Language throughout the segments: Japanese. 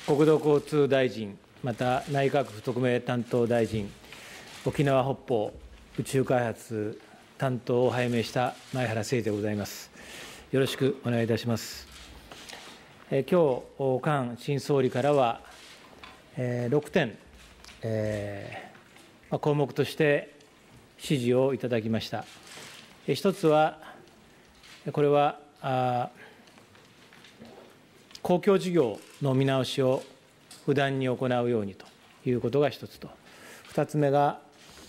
国土交通大臣、また内閣府特命担当大臣、沖縄北方宇宙開発担当を拝命した前原誠でございます。よろしくお願いいたします。今日、菅新総理からは、6点、項目として指示をいただきました。一つは、これは公共事業の見直しを不断に行うようにということが一つと、二つ目が、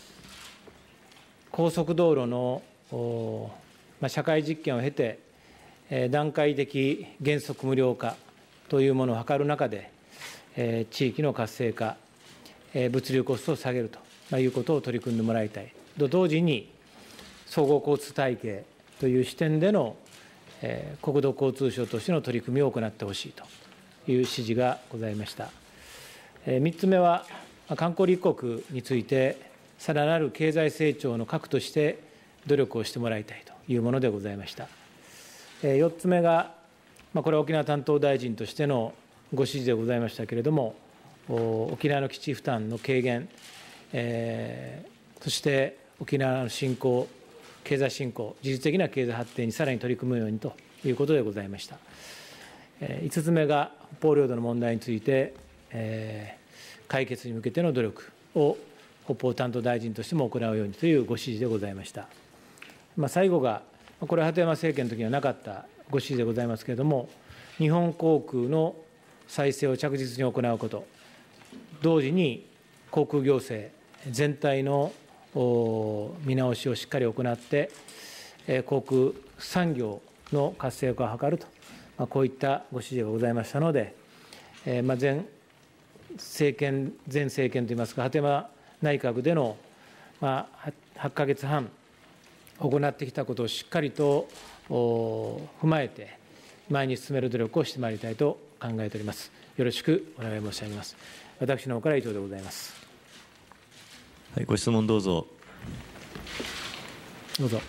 高速道路の社会実験を経て、段階的原則無料化というものを図る中で、地域の活性化、物流コストを下げるということを取り組んでもらいたいと同時に、総合交通体系という視点での国土交通省としての取り組みを行ってほしいという指示がございました。3つ目は、観光立国について、さらなる経済成長の核として努力をしてもらいたいというものでございました。4つ目が、これは沖縄担当大臣としてのご指示でございましたけれども、沖縄の基地負担の軽減、そして沖縄の振興、経済振興、自律的な経済発展にさらに取り組むようにということでございました。5つ目が、北方領土の問題について、解決に向けての努力を北方担当大臣としても行うようにというご指示でございました。最後が、これは鳩山政権の時にはなかったご指示でございますけれども、日本航空の再生を着実に行うこと、同時に航空行政全体の見直しをしっかり行って、航空産業の活性化を図ると、こういったご指示がございましたので、前政権といいますか、鳩山内閣での8か月半行ってきたことをしっかりと踏まえて、前に進める努力をしてまいりたいと考えております。よろしくお願い申し上げます。私の方から以上でございます。 はい、ご質問どうぞ。 どうぞ。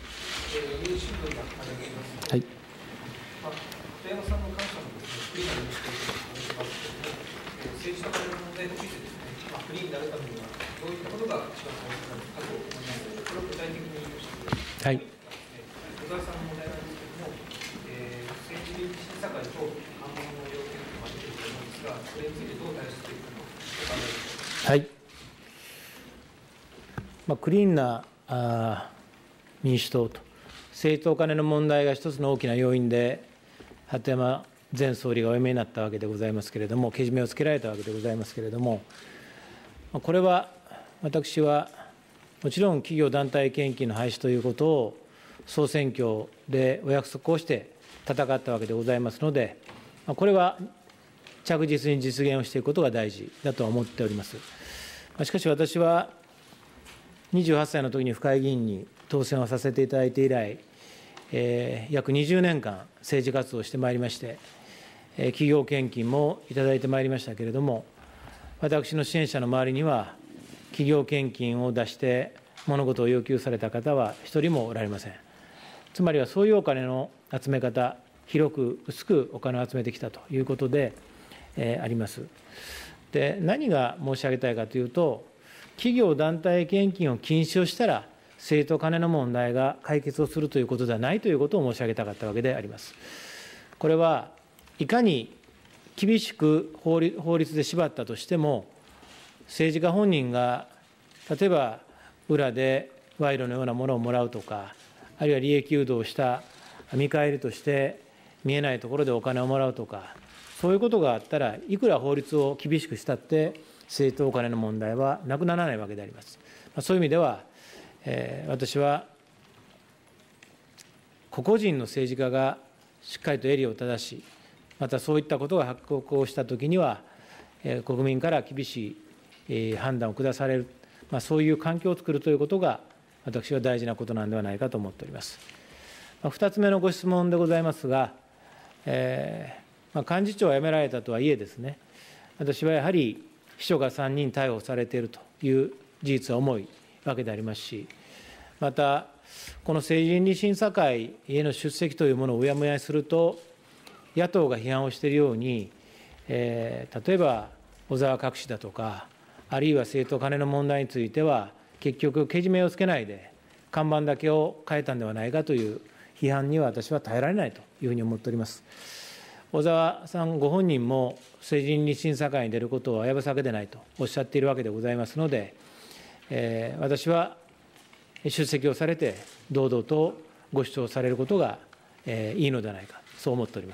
はい。 鳩山さんの感謝のクリーンな認識を政治とカネの問題についてクリーンになるためにはどういったことが一番大切なのかと思いますので、これを具体的に教えてください。はい。小沢さんの問題なんですけれども、政治審査会と反応の要件が出ていると思うんですが、それについてどう対処していくのかお考えください。 はい。クリーンな民主党と、政党金の問題が一つの大きな要因で、鳩山前総理がお辞めになったわけでございますけれども、けじめをつけられたわけでございますけれども、これは私は、もちろん企業団体献金の廃止ということを、総選挙でお約束をして戦ったわけでございますので、これは着実に実現をしていくことが大事だと思っております。しかし私は、28歳の時に府会議員に当選をさせていただいて以来、約20年間政治活動をしてまいりまして、企業献金もいただいてまいりましたけれども、私の支援者の周りには、企業献金を出して物事を要求された方は一人もおられません。つまりはそういうお金の集め方、広く薄くお金を集めてきたということで、あります。で、何が申し上げたいかというと、企業団体献金を禁止をしたら、政と金の問題が解決をするということではないということを申し上げたかったわけであります。これはいかに厳しく法律で縛ったとしても、政治家本人が例えば裏で賄賂のようなものをもらうとか、あるいは利益誘導した見返りとして見えないところでお金をもらうとか、そういうことがあったら、いくら法律を厳しくしたって、政党お金の問題はなくならないわけであります。そういう意味では、私は個々人の政治家がしっかりと襟を正し、またそういったことが発覚をしたときには、国民から厳しい判断を下される、そういう環境を作るということが、私は大事なことなんではないかと思っております。2つ目のご質問でございますが、幹事長は辞められたとはいえですね、私はやはり秘書が3人逮捕されているという事実は重いわけでありますし、また、この政治倫理審査会への出席というものをうやむやにすると、野党が批判をしているように、 例えば小沢隠しだとか、あるいは政党金の問題については、結局、けじめをつけないで、看板だけを変えたんではないかという批判には私は耐えられないというふうに思っております。小沢さんご本人も政治倫理審査会に出ることはやぶさけでないとおっしゃっているわけでございますので、私は出席をされて、堂々とご主張されることがいいのではないか、そう思っております。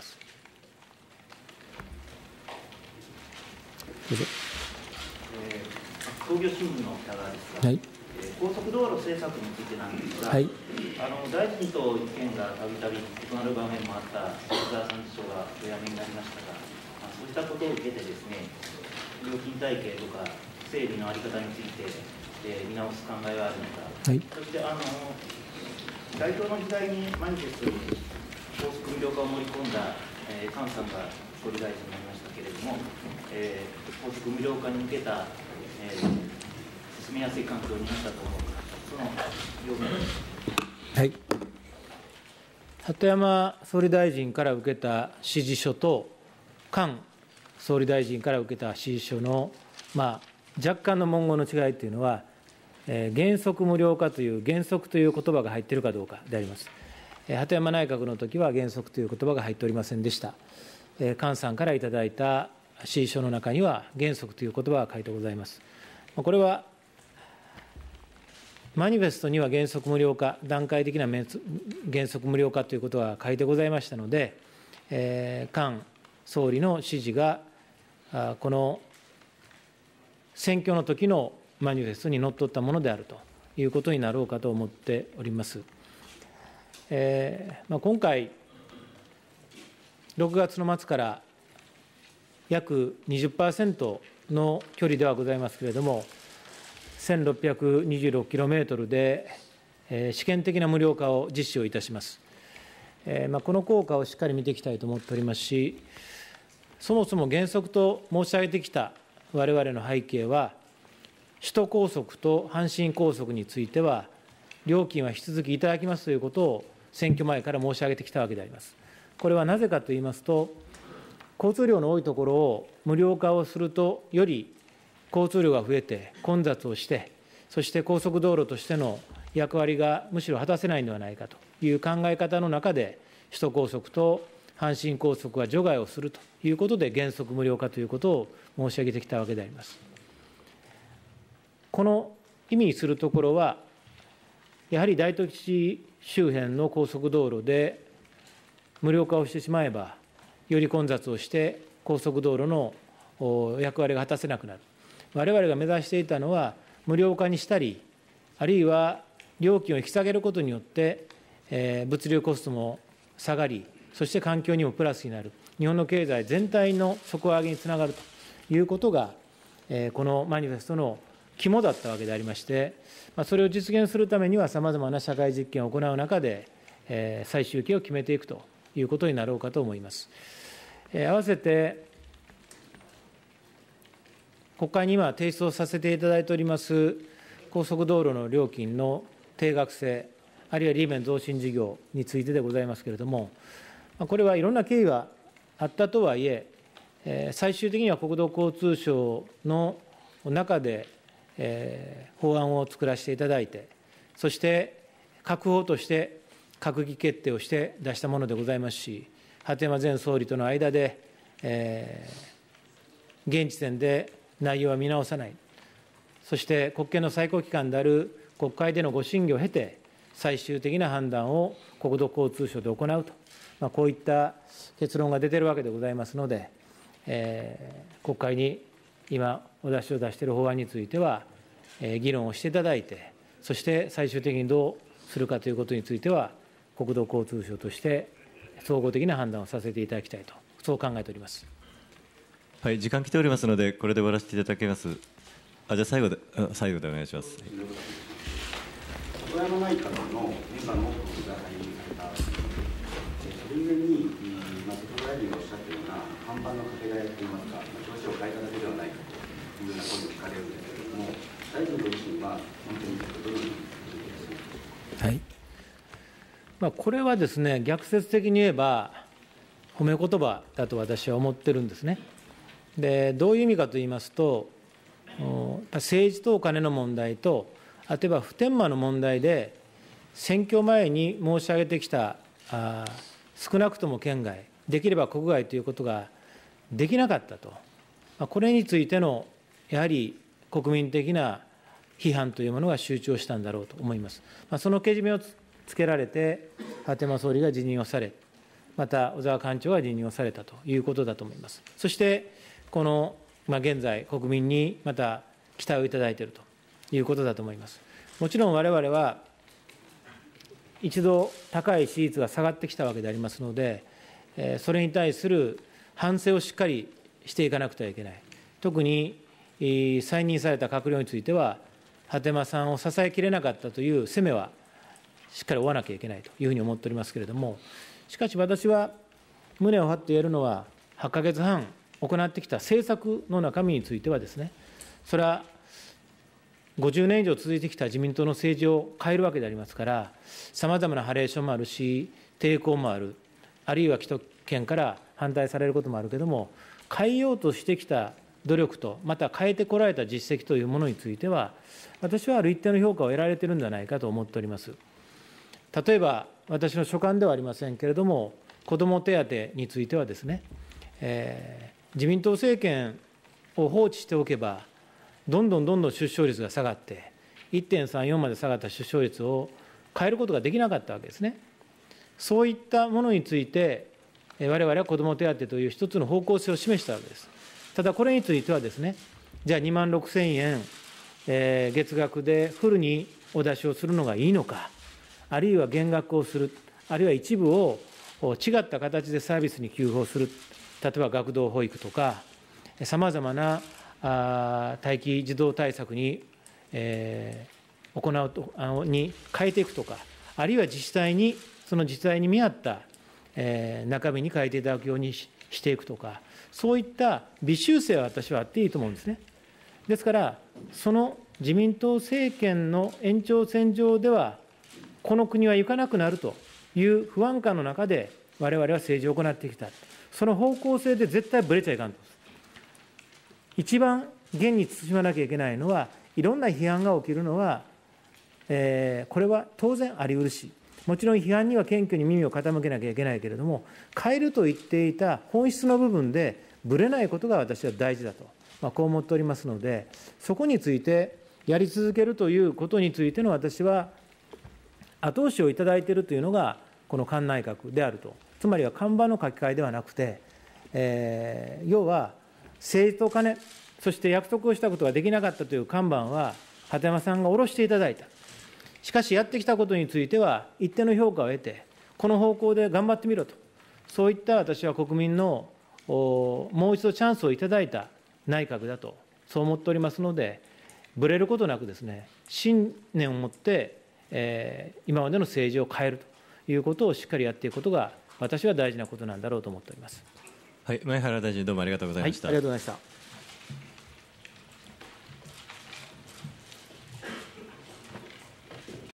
東京新聞の北川ですが、はい、高速道路政策についてなんですが、はい、大臣と意見がたびたび異なる場面もあった小沢参事長がお辞めになりましたが、そういったことを受けてですね、料金体系とか整備の在り方について、見直す考えがあるのか、はい、そして大統領の時代にマニフェストに高速無料化を盛り込んだ菅さんが総理大臣になりましたけれども、高速無料化に向けた、進めやすい環境になったと思うか、その要望です。 はい、鳩山総理大臣から受けた指示書と、菅総理大臣から受けた指示書の、若干の文言の違いというのは、原則無料化という原則という言葉が入っているかどうかであります。鳩山内閣の時は原則という言葉が入っておりませんでした。菅さんからいただいた指示書の中には原則という言葉が書いてございます。これはマニフェストには原則無料化、段階的な原則無料化ということが書いてございましたので、菅総理の指示がこの選挙の時のマニフェストにのっとったものであるということになろうかと思っております。今回、6月の末から約 20% の距離ではございますけれども、1626km で試験的な無料化を実施をいたします。この効果をしっかり見ていきたいと思っておりますし、そもそも原則と申し上げてきたわれわれの背景は、首都高速と阪神高速については、料金は引き続きいただきますということを選挙前から申し上げてきたわけであります。これはなぜかといいますと、交通量の多いところを無料化をすると、より交通量が増えて混雑をして、そして高速道路としての役割がむしろ果たせないのではないかという考え方の中で、首都高速と阪神高速は除外をするということで、原則無料化ということを申し上げてきたわけであります。この意味するところは、やはり大都市周辺の高速道路で無料化をしてしまえば、より混雑をして高速道路の役割が果たせなくなる。我々が目指していたのは、無料化にしたり、あるいは料金を引き下げることによって、物流コストも下がり、そして環境にもプラスになる、日本の経済全体の底上げにつながるということが、このマニフェストの肝だったわけでありまして、それを実現するためには、さまざまな社会実験を行う中で、最終形を決めていくということになろうかと思います。合わせて、国会に今、提出をさせていただいております高速道路の料金の定額制、あるいは利便増進事業についてでございますけれども、これはいろんな経緯はあったとはいえ、最終的には国土交通省の中で、法案を作らせていただいて、そして閣法として閣議決定をして出したものでございますし、鳩山前総理との間で、現時点で内容は見直さない、そして国権の最高機関である国会でのご審議を経て、最終的な判断を国土交通省で行うと、こういった結論が出ているわけでございますので、国会に今、お出しを出している法案については、議論をしていただいて、そして最終的にどうするかということについては、国土交通省として総合的な判断をさせていただきたいと、そう考えております。 はい、時間来ておりますので、これで終わらせていただきます。じゃあ最後でお願いします。 小山内閣のメンバーの多くが退任された、それゆえに、先ほど大臣がおっしゃったような看板のかけがえといいますか、表紙を変えただけではないかというような声も聞かれるんですけれども、大臣ご自身は本当にどのように聞いていらっしゃいますか。 はい、これはですね、逆説的に言えば、褒め言葉だと私は思ってるんですね。 でどういう意味かといいますと、政治とお金の問題と、例えば普天間の問題で、選挙前に申し上げてきた少なくとも県外、できれば国外ということができなかったと、これについてのやはり国民的な批判というものが集中したんだろうと思います。そのけじめをつけられて、鳩山総理が辞任をされ、また小沢官庁が辞任をされたということだと思います。そして、この現在、国民にまた期待をいただいているということだと思います。もちろん我々は、一度高い支持率が下がってきたわけでありますので、それに対する反省をしっかりしていかなくてはいけない。特に再任された閣僚については、鳩山さんを支えきれなかったという責めはしっかり負わなきゃいけないというふうに思っておりますけれども、しかし私は胸を張って言えるのは、8ヶ月半行ってきた政策の中身についてはですね、それは50年以上続いてきた自民党の政治を変えるわけでありますから、さまざまなハレーションもあるし、抵抗もある、あるいは既得権から反対されることもあるけれども、変えようとしてきた努力と、また変えてこられた実績というものについては、私はある一定の評価を得られているんではないかと思っております。例えば、私の所感ではありませんけれども、子ども手当についてはですね、自民党政権を放置しておけば、どんどん出生率が下がって、1.34 まで下がった出生率を変えることができなかったわけですね。そういったものについて、我々は子ども手当という一つの方向性を示したわけです。ただ、これについてはですね、じゃあ2万6000円、月額でフルにお出しをするのがいいのか、あるいは減額をする、あるいは一部を違った形でサービスに給付をする、例えば学童保育とか、さまざまな待機児童対策に、行うとに変えていくとか、あるいは自治体に、その自治体に見合った、中身に変えていただくようにしていくとか、そういった微修正は私はあっていいと思うんですね。ですから、その自民党政権の延長線上では、この国は行かなくなるという不安感の中で、我々は政治を行ってきた。その方向性で絶対ぶれちゃいかんと。一番現に慎まなきゃいけないのは、いろんな批判が起きるのは、これは当然ありうるし、もちろん批判には謙虚に耳を傾けなきゃいけないけれども、変えると言っていた本質の部分でぶれないことが私は大事だと、こう思っておりますので、そこについてやり続けるということについての私は後押しをいただいているというのが、この菅内閣であると。つまりは看板の書き換えではなくて、要は政治と金、そして約束をしたことができなかったという看板は、鳩山さんが下ろしていただいた。しかし、やってきたことについては、一定の評価を得て、この方向で頑張ってみろと、そういった私は国民のもう一度チャンスをいただいた内閣だと、そう思っておりますので、ぶれることなくですね、信念を持って、今までの政治を変えるということをしっかりやっていくことが、私は大事なことなんだろうと思っております。 はい、前原大臣、どうもありがとうございました。 はい、ありがとうございました。